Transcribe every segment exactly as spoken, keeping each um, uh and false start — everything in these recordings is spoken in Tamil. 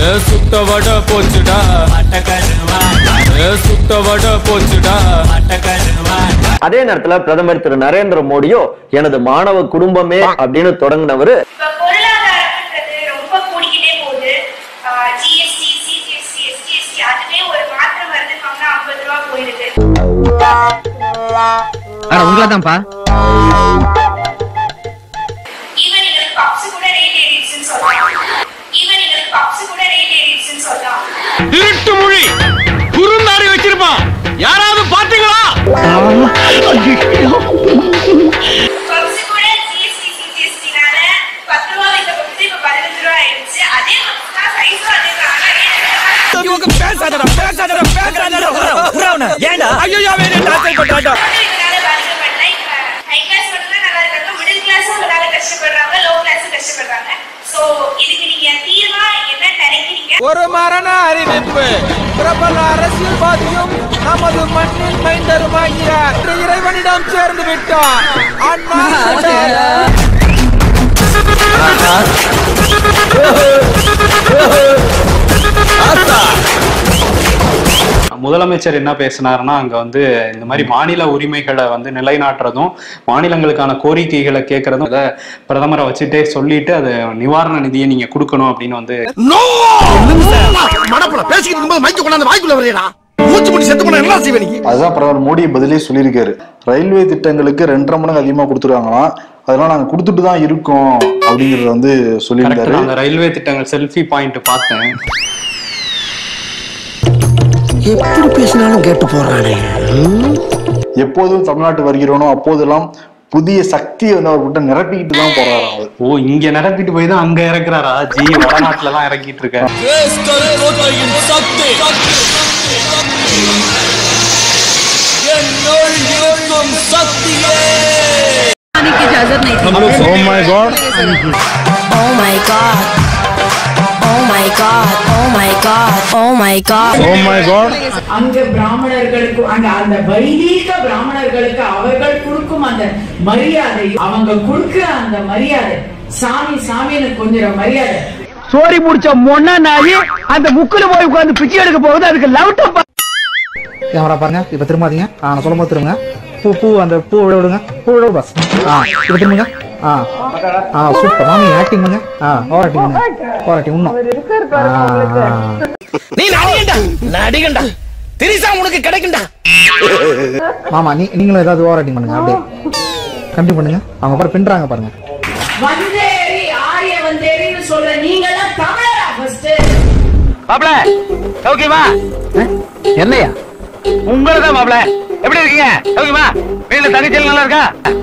சுத்த வட போச்சுடா சுத்த வட போச்சுடா. அதே நேரத்துல பிரதமர் திரு நரேந்திர மோடியோ எனது மாணவ குடும்பமே அப்படின்னு தொடங்கினவரு உங்களதான்ப்பா திருட்டு மொழி குறுந்தாடி வச்சிருப்பான். யாராவது பாத்தீங்களா? ஒரு மரண அறிவிப்பு. பிரபல அரசியல்வாதியும் நமது மண்ணில் மைந்தருமாகிய இறைவனிடம் சேர்ந்து விட்டார். முதலமைச்சர் என்ன பேசினாருன்னா அங்க வந்து இந்த மாதிரி மாநில உரிமைகளை வந்து நிலைநாட்டுறதும் மாநிலங்களுக்கான கோரிக்கைகளை கேட்கறதும் பிரதமரை வச்சுட்டே சொல்லிட்டு அது நிவாரண நிதியை நீங்க கொடுக்கணும் அப்படின்னு வந்து அதுதான் பிரதமர் மோடி பதிலே சொல்லியிருக்காரு. ரயில்வே திட்டங்களுக்கு ரெண்டரை மடங்கு அதிகமா கொடுத்துருவாங்களாம். அதெல்லாம் நாங்க கொடுத்துட்டு தான் இருக்கோம் அப்படிங்கறத வந்து சொல்லியிருக்காரு. அந்த ரயில்வே திட்டங்கள் செல்ஃபி பாயிண்ட் பார்த்தேன். எப்படி பேசினாலும் கேட்டு போறானே. எப்போதும் தமிழ்நாட்டு வருகிறோனோ அப்போதெல்லாம் புதிய சக்தியை வந்து அவர்கிட்ட நிரப்பிக்கிட்டு தான் போறாரு அவர். ஓ, இங்க நிரப்பிட்டு போய் தான் அங்க இறக்குறாரா? ஜி வடநாட்டுல தான் இறக்கிட்டு இருக்காரு. Oh my God. Oh my God. Oh my God. Oh my God. Oh my God. Oh my God. அங்க பிராமணர்களுக்கு அந்த அந்த வைதீக பிராமணர்களுக்கு அவர்கள் கொடுக்கும் அந்த மரியாதை, அவங்க கொடுக்கிற அந்த மரியாதை, சாமி சாமின்னு கொஞ்சம் மரியாதை. சோரி முடிச்ச மொன்ன நாயி அந்த முக்குல போய் உட்கார்ந்து பிச்சை எடுக்க போகுது. அதுக்கு லவுட்ட கேமரா பாருங்க. இப்ப திரும்பாதீங்க. நான் சொல்லும் போது திரும்புங்க. பூ பூ அந்த பூ விட விடுங்க. பூ விட பஸ். ஆ இப்ப திரும்புங்க. ஆ ஆ சூப்பர் மாமி ஆக்டிங் பண்ணுங்க. ஆ ஓவர் ஆக்டிங் பண்ணுங்க. ஓவர் ஆக்டிங் இன்னும். நீ நடிகண்டா நடிகண்டா திரிசா உனக்கு கிடைக்கும்டா. மாமா நீ நீங்களும் ஏதாவது ஓவர் ஆக்டிங் பண்ணுங்க. அப்படியே கண்டினியூ பண்ணுங்க. அவங்க பாரு பின்றாங்க பாருங்க. வந்தேரி ஆரிய வந்தேரின்னு சொல்ற நீங்க எல்லாம் தமிழரா? ஃபர்ஸ்ட் மாப்ள ஓகேவா? என்னையா உங்களதான் மாப்ள எப்படி இருக்கீங்க? ஓகேவா? வீட்டுல தங்கச்சி நல்லா இருக்கா?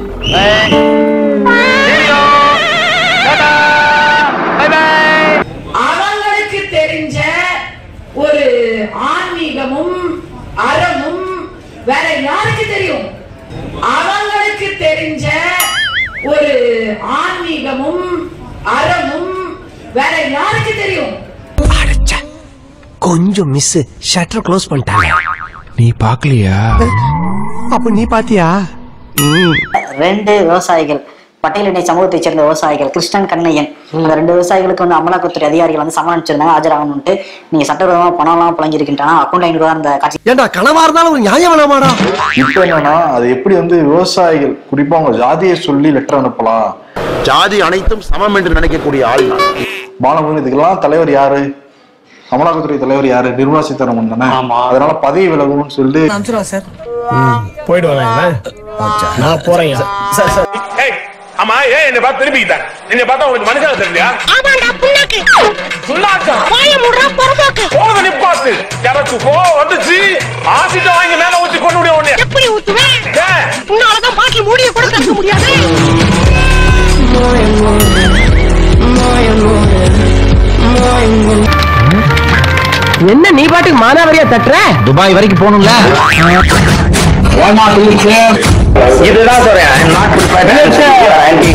அவங்களுக்கு தெரிஞ்ச ஒரு ஆன்மீகமும் அறமும் வேற யாருக்கு தெரியும்? அவங்களுக்கு தெரிஞ்ச ஒரு ஆன்மீகமும் அறமும் வேற யாருக்கு தெரியும்? கொஞ்சம் மிஸ் ஷட்டர் க்ளோஸ் பண்ணிட்டாங்க. நீ பாக்கலையா? அப்ப நீ பாத்தியா? ரெண்டு விவசாயிகள் பட்டியலினை சமூகத்தை சேர்ந்த விவசாயிகள் கிருஷ்ணன் கண்ணையன் அந்த ரெண்டு விவசாயிகளுக்கு வந்து அமலாக்கத்துறை அதிகாரிகள் வந்து சமன் அனுப்பிச்சிருந்தாங்க. ஆஜராகணும்ட்டு நீங்க சட்டவிரோதமா பணம் எல்லாம் புழங்கிருக்கின்றன அக்கௌண்ட் ஐநூறு ரூபா அந்த காட்சி. ஏண்டா கனவா இருந்தாலும் ஒரு நியாயம் வேணாமாடா? இப்ப என்னன்னா அது எப்படி வந்து விவசாயிகள் குறிப்பா அவங்க ஜாதியை சொல்லி லெட்டர் அனுப்பலாம். ஜாதி அனைத்தும் சமம் என்று நினைக்கக்கூடிய ஆள் பாலமுருகன். இதுக்கெல்லாம் தலைவர் யாரு? அமலாக்கத்துறை தலைவர் யாரு? நிர்மலா சீதாராமன் தானே. அதனால பதவி விலகணும்னு சொல்லிட்டு போயிட்டு வரேன். நான் போறேன். ஆமா ஏன் என்ன பார்த்து திரும்பிக்கிட்டேன்? என்ன பார்த்தா உங்களுக்கு மனுஷன் தெரியலையா? ஆமாடா புண்ணாக்கு புண்ணாக்கா வாய மூடுறா பொறம்போக்கு. போக நிப்பாத்து. எனக்கு கோவம் வந்துச்சு. ஆசிட்ட வாங்கி மேல ஊத்தி கொண்டு விட உடனே எப்படி ஊத்துவேன்? உன்னால தான் பாட்டில் மூடிய கூட கட்ட முடியாது. என்ன நீ பாட்டுக்கு மானாவரியா தட்டுற? துபாய் வரைக்கும் போகணும்ல. இதுதான் சொல்றேன்.